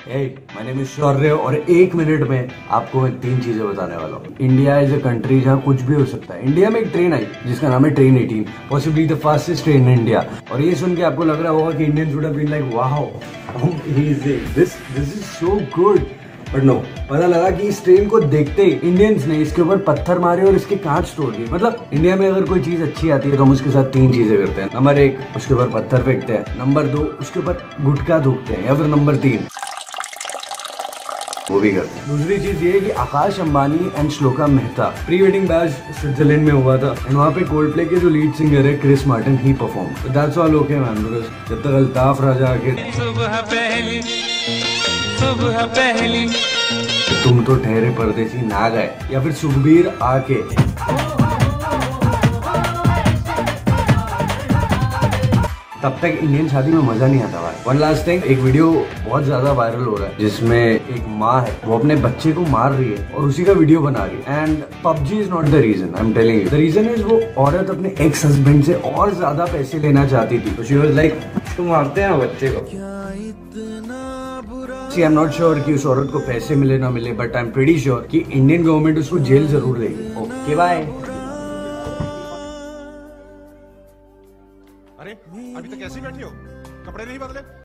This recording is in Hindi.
माय नेम इज शौर्य और 1 मिनट में आपको मैं 3 चीजें बताने वाला हूँ। इंडिया इज अ कंट्री जहाँ कुछ भी हो सकता है। इंडिया में एक ट्रेन आई जिसका नाम है train 18, possibly the fastest train in India. और ये सुन के आपको लग रहा होगा कि Indians would have been like wow, this is so good, but no, पता लगा कि इस ट्रेन को देखते ही इंडियंस ने इसके ऊपर पत्थर मारे और इसके कांच तोड़ दिए। मतलब इंडिया में अगर कोई चीज अच्छी आती है तो हम उसके साथ 3 चीजें करते हैं। नंबर 1, उसके ऊपर पत्थर फेंकते हैं। नंबर 2, उसके ऊपर गुटखा थूकते हैं। या फिर नंबर 3, वो भी करते हैं। दूसरी चीज ये है कि Akash Ambani and Shloka Mehta pre wedding bash Switzerland में हुआ था एंड वहाँ पे कोल्डप्ले के जो लीड सिंगर है क्रिस मार्टिन ही perform. That's all okay man, because जब तक अल्ताफ राजा आके सुबह पहली तुम तो ठहरे परदेसी ना गए, या फिर सुखबीर आके तब तक इंडियन शादी में मजा नहीं आता भाई। वन लास्ट थिंग, एक वीडियो बहुत ज्यादा वायरल हो रहा है जिसमें एक माँ है, वो अपने बच्चे को मार रही है और उसी का वीडियो बना रही है। And PUBG is not the reason, I am telling you. The reason is वो औरत अपने एक्स हस्बैंड से और ज्यादा पैसे लेना चाहती थी, तो शी वाज लाइक तुम मारते हैं बच्चे को। आई एम नॉट श्योर कि उस औरत को पैसे मिले ना मिले, but I am pretty sure कि इंडियन गवर्नमेंट उसको जेल जरूर देगी। Okay bye. अरे अभी तक कैसे बैठी हो, कपड़े नहीं बदले?